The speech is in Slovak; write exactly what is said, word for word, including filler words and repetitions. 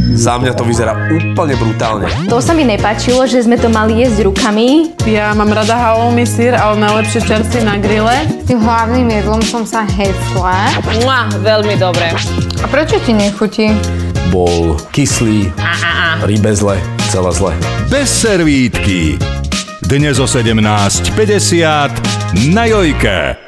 Za mňa to vyzerá úplne brutálne. To sa mi nepáčilo, že sme to mali jesť rukami. Ja mám rada halloumi syr, ale najlepšie čerstvý na grille. Tým hlavným jedlom som sa hecla. Mua, veľmi dobre. A prečo ti nechutí? Bol kyslý, rybe zle, celé zle. Bez servítky. Dnes o sedemnásť päťdesiat na Jojke.